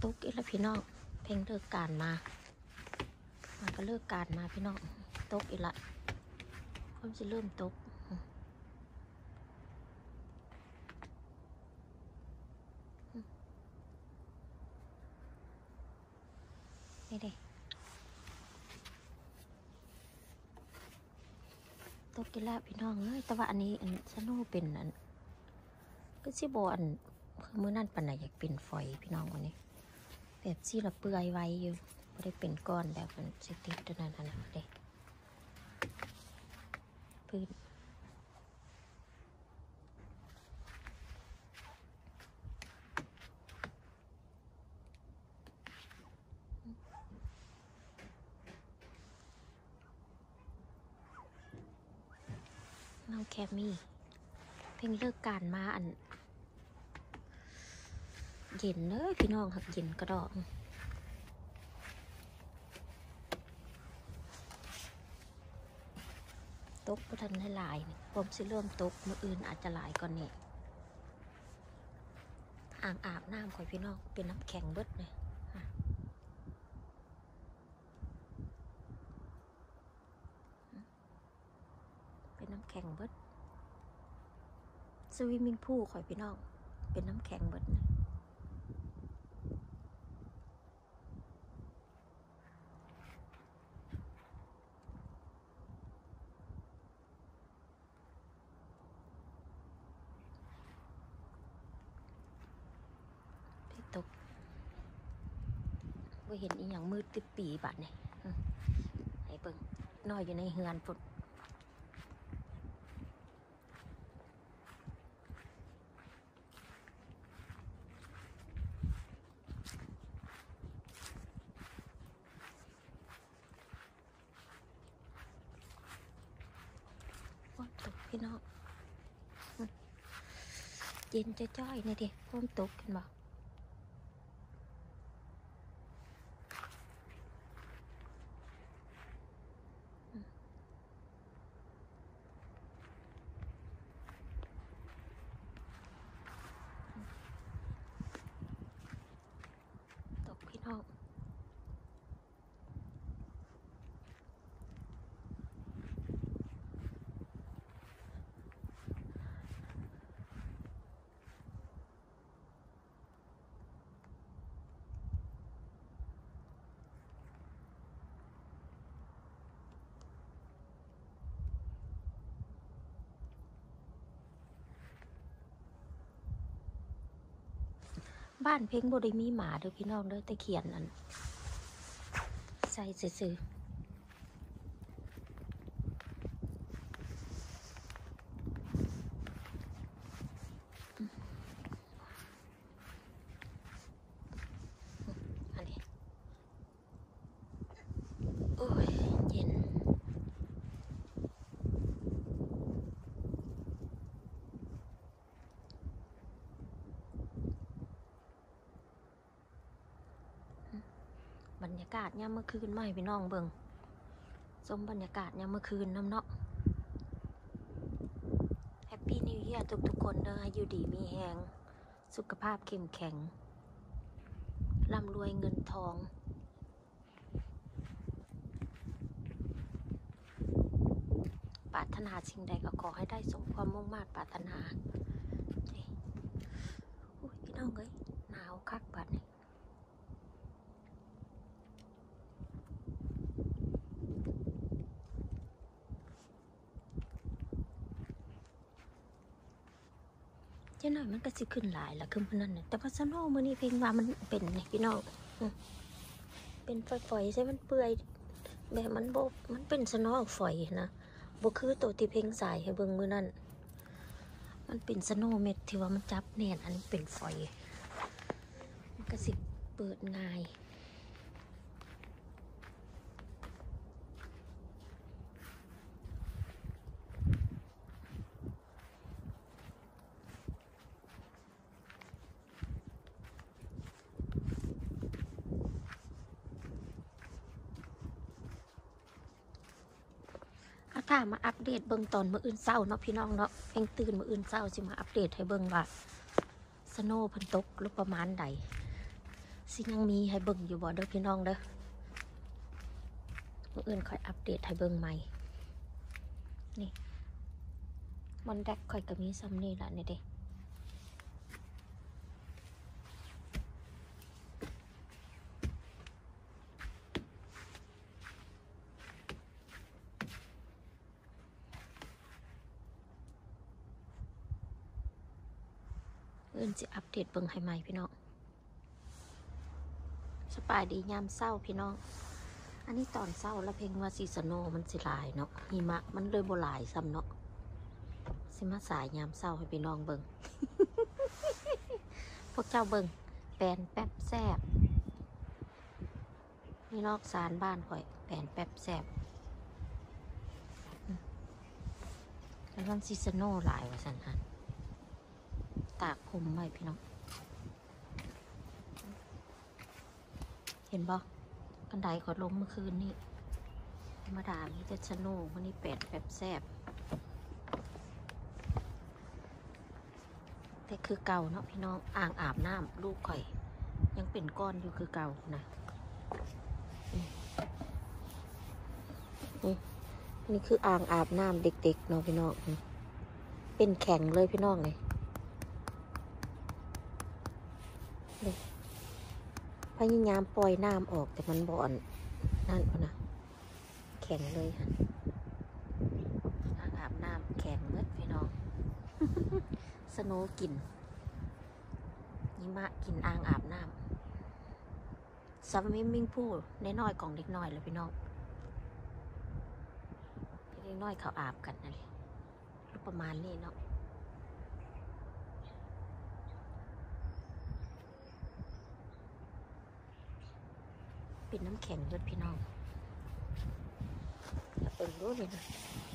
ตกอีกแล้วพี่น้องเพลงเลิกการมามันก็เลิกการมาพี่น้องตกอีกละผมจะเริ่มตกนี่เด้ตกอีกแล้วพี่น้องเอ้ยแต่ว่าอันนี้สโนว์เป็นอันก็สิบอันมือนั่นปันไหนอยากเป็นฝอยพี่น้องวันนี้แบบซี่ละเปื่อยไว้อยู่ไม่ได้เป็นก้อนแบบมันสิติดตัวนั้นนะเด็กพื้นน้องแคมมี่เพิ่งเลิกการมาอันเย็นเลยพี่น้องหักเย็นกระดองตกก็ทันให้ลายนี่ผมสิเริ่มตกมืออื่นอาจจะหลายก่อนนี่อ่างอาบน้ำของพี่น้องเป็นน้ำแข็งเบิดเลยเป็นน้ำแข็งเบิดสวิมมิ่งพูลของพี่น้องเป็นน้ำแข็งเบิดเลยตกว่าเห็นอีหยังมืดติดปีบัดเนี่ยไอ้เบิ่งน้อยอยู่ในเฮือนฝนตกพี่น้องเย็นจะจ้อยนี่ดิฝนตกกันบ่ตกพี่น้องบ้านเพ่งบ่ได้มีหมาเด้อพี่น้องเด้อแต่เขียนอันใส่ซื่ออันนี้โอ้ยเย็นบรรยากาศยามเมื่อคืนไม่พี่น้องเบิ่งชมบรรยากาศยามเมื่อคืนน้ำเนาะแฮปปี้นิวเยียร์ทุกคนเด้อให้อยู่ดีมีแฮงสุขภาพเข้มแข็งร่ำรวยเงินทองปรารถนาสิ่งใดก็ขอให้ได้สมความมุ่งมั่นปรารถนาพี่น้องเอ้ยหนาวคักบัดนี่เจ้าหน่อยมันก็สิขึ้นหลายละขึ้นพนันเนี่ยแต่ว่าสโนว์มื้อนี้เพลงว่ามันเป็นนี่พี่น้องเป็นฝอยๆใช่มันเปื่อยแบบมันโบมันเป็นสโนว์ฝอยนะบ่คือตัวที่เพลงสายให้เบิ่งมื้อนั้นมันเป็นสโนว์เม็ดที่ว่ามันจับแน่นอันนี้เป็นฝอยมันก็สิเปิดง่ายถ้ามาอัปเดตเบิ่งตอนมื้ออื่นเช้าเนาะพี่น้องเนาะเพลงตื่นมื้ออื่นเช้าสิมาอัปเดตให้เบิ่งว่าสโนว์เพิ่นตกหรือประมาณใดสิยังมีให้เบิ่งอยู่บ่เด้อพี่น้องเด้อมื้ออื่นค่อยอัปเดตให้เบิ่งใหม่นี่มันแดกค่อยก็มีซ้ำนี่ล่ะนี่เด้อื่นสิอัปเดตเบิ่งให้ใหม่พี่น้องสบายดียามเศร้าพี่น้องอันนี้ตอนเศร้าแล้วเพลงว่าซีซันโนมันสิหลายเนาะหิมะมันเลยบ่หลายซ้ำเนาะสิมาสายยามเศร้าให้พี่น้องเบิ่ง พวกเจ้าเบิ่งแปลนแป๊บแซบนี่นอกศาลบ้านข่อยแปลนแป๊บแซบแล้วมันซีซันโนหลายว่าซั่นฮะตากผมไว้พี่น้องเห็นบ่กันไดขอลงเมื่อคืนนี่ธรรมดามีแต่ชะโนวันนี้แปดแบบแซบแต่คือเก่าเนาะพี่น้องอ่างอาบน้ำลูกข่อยยังเป็นก้อนอยู่คือเก่านะนี่คืออ่างอาบน้ำเด็กๆเนาะพี่น้องเป็นแข็งเลยพี่น้องเลยพยายามปล่อยน้ำออกแต่มันบ่อนนั่นเอานะแข็งเลยค่ะอ่างอาบน้ำแข็งเมื่อพี่น้อง สโนกินหิมะกินอ่างอาบน้ำซัมมิ่งพูลน้อยๆของเด็กน้อยเลยพี่น้องเด็กน้อยเขาอาบกันนั่นเลยประมาณนี้เนาะเป็นน้ำแข็งเลือดพี่น้องเป็นรู้เลยนะ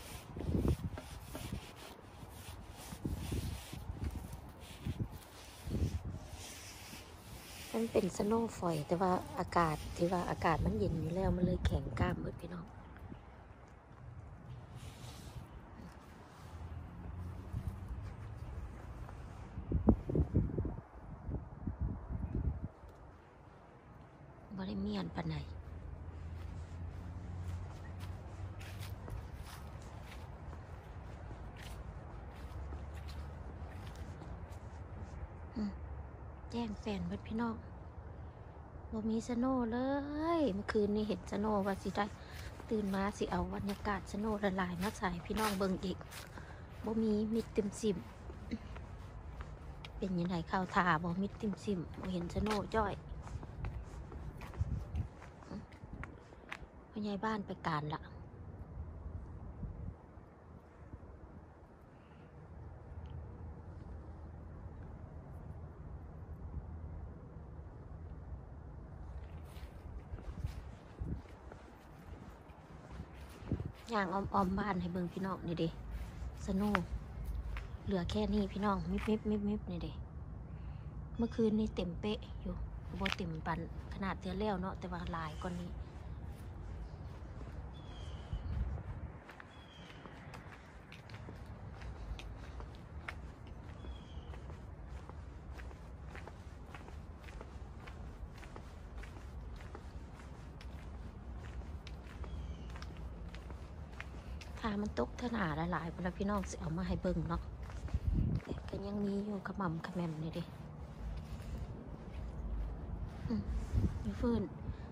มันเป็นสโนว์ฟอยแต่ว่าอากาศที่ว่าอากาศมันเย็นอยู่แล้วมันเลยแข็งกล้ามเลือดพี่น้องบริเมียนปานไหนแจ้งแฟนเบิดพี่น้องบ่มีสโนเลยเมื่อคืนนี้เห็นสโนว่าสิได้ตื่นมาสิเอาบรรยากาศสโนละลายมาใส่พี่น้องเบิ่งอีกบ่มีมิดเต็มสิบเป็นยังไงข้าวทาบ่มิดเต็มสิบบ่เห็นสโนจ้อยพ่อใหญ่บ้านไปการละย่างอ้อมบ้านให้เบิ่งพี่น้องนี่เด้สโนเหลือแค่นี้พี่น้องมิบนี่เด้เมื่อคืนนี่เต็มเป๊ะอยู่บ่เต็มปันขนาดเทื่อแล้วเนาะแต่ว่าลายกว่านี้ถ้ามันตกเท่าหนาหลายๆเวลาพี่น้องสิเอามาให้เบิ่งเนาะแต่ก็ยังมีอยู่ขมำขแมมนี่เด้มีฟืน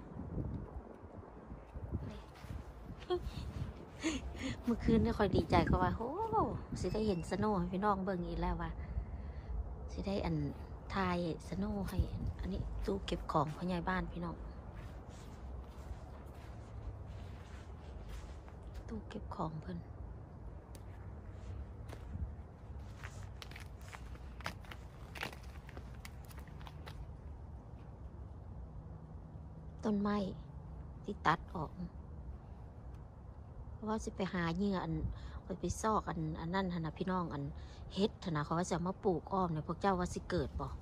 เมื่อคืนนี่คอยดีใจเขาว่าโอ้สิได้เห็นสโนว์ให้พี่น้องเบิ่งอีกแล้วว่าสิได้อันทายสโนว์ให้อันนี้ตู้เก็บของพ่อใหญ่บ้านพี่น้องตู้เก็บของเพิ่นต้นไม้ที่ตัดออกเพราะว่าสิไปหาเหยื่ออันไปซอกอันนั่นนะพี่น้องอันเฮ็ดนะเขาว่าจะมาปลูกอ้อมเนี่ยพวกเจ้าว่าสิเกิดบ่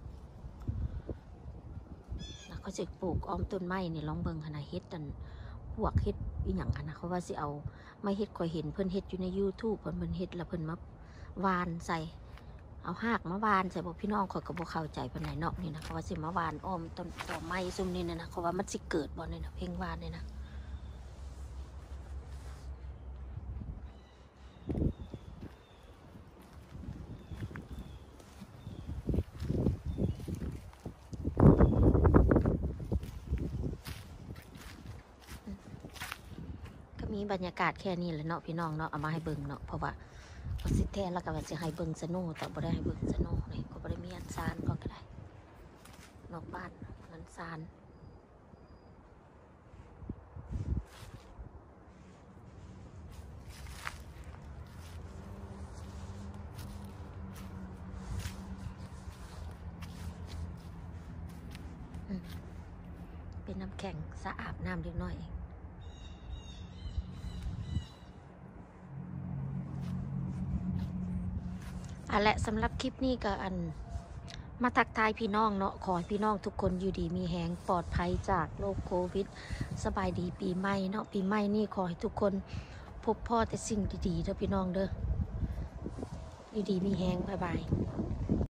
แล้วเขาจะปลูกอ้อมต้นไม้เนี่ยลองเบิ่งขนาดเฮ็ดอันพวกเฮ็ดอีหยังกันนะเขาว่าสิเอาไม่เฮ็ดคอยเห็นเพิ่นเฮ็ดอยู่ใน YouTube เพิ่นเฮ็ดแล้วเพิ่นมาวานใส่เอาหากมาวานใส่บอกพี่น้องข่อยก็บ่เข้าใจปานไหนเนาะนี่นะเขาว่าสิมาวานอ้อมต้นต่อไม้ซุ่มนี่นะเขาว่ามันสิเกิดบ่นี่นะเพ่งวานนี่นะก็มีบรรยากาศแค่นี้แหละเนาะพี่น้องเนาะเอามาให้เบิ่งเนาะเพราะว่าสิแท้แล้วก็ว่าสิให้เบิ่งสโนแต่บ่ได้ให้เบิ่งสโนนี่ก็บ่ได้มีอันซานก็ได้นอกบ้านอันซานเป็นน้ำแข็งสะอาบน้ำเล็กน้อยเองและสำหรับคลิปนี้ก็มาทักทายพี่น้องเนาะขอให้พี่น้องทุกคนอยู่ดีมีแหงปลอดภัยจากโรคโควิดสบายดีปีใหม่เนาะปีใหม่นี่ขอให้ทุกคนพบพ่อแต่สิ่งดีๆเด้อพี่น้องเด้ออยู่ดีมีแหงบ๊ายบาย